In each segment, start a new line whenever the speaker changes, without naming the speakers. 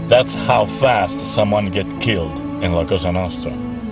That's how fast someone gets killed in La Cosa Nostra.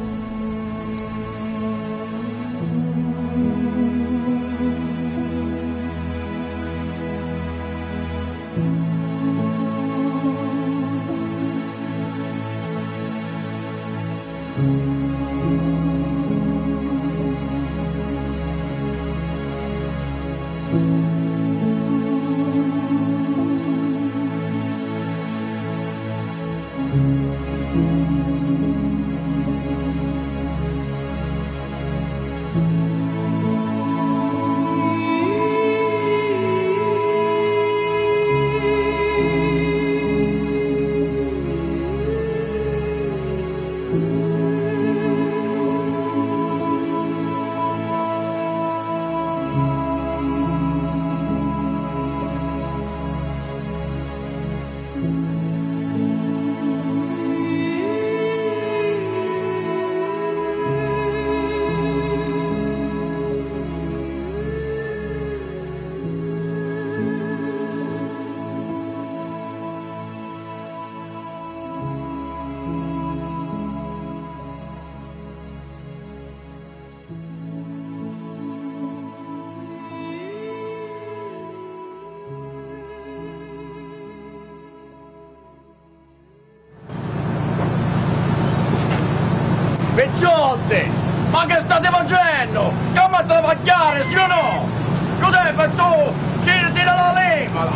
Picciotti, ma che state facendo? Come a travagliare, sì o no? Giuseppe, tu, tira la leva!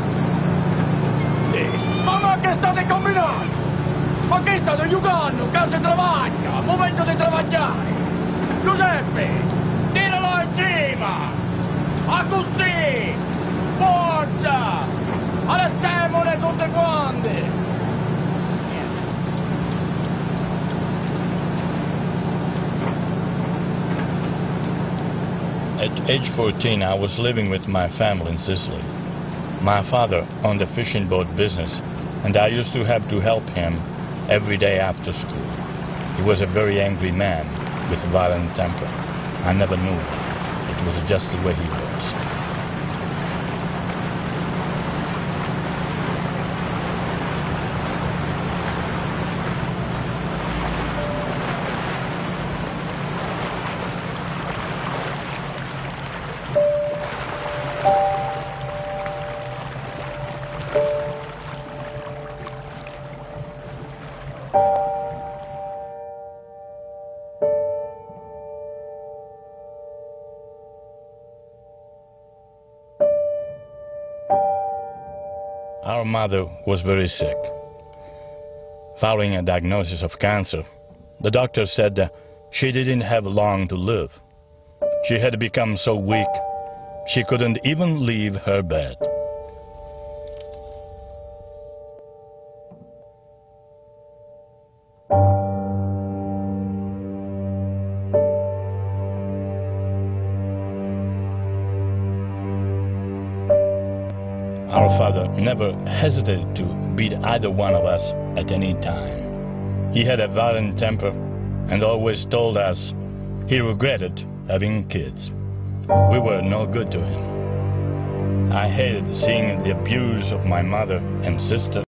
Sì. Ma che state combinando? Ma che state giocando? Che si travaglia, momento di travagliare! Giuseppe, tiralo in cima! A così! Forza! Alessiamole tutte quante!
At age 14, I was living with my family in Sicily. My father owned a fishing boat business, and I used to have to help him every day after school. He was a very angry man with a violent temper. I never knew it. It was just the way he was. Our mother was very sick. Following a diagnosis of cancer, the doctor said that she didn't have long to live. She had become so weak, she couldn't even leave her bed. Our father never hesitated to beat either one of us at any time. He had a violent temper and always told us he regretted having kids. We were no good to him. I hated seeing the abuse of my mother and sister.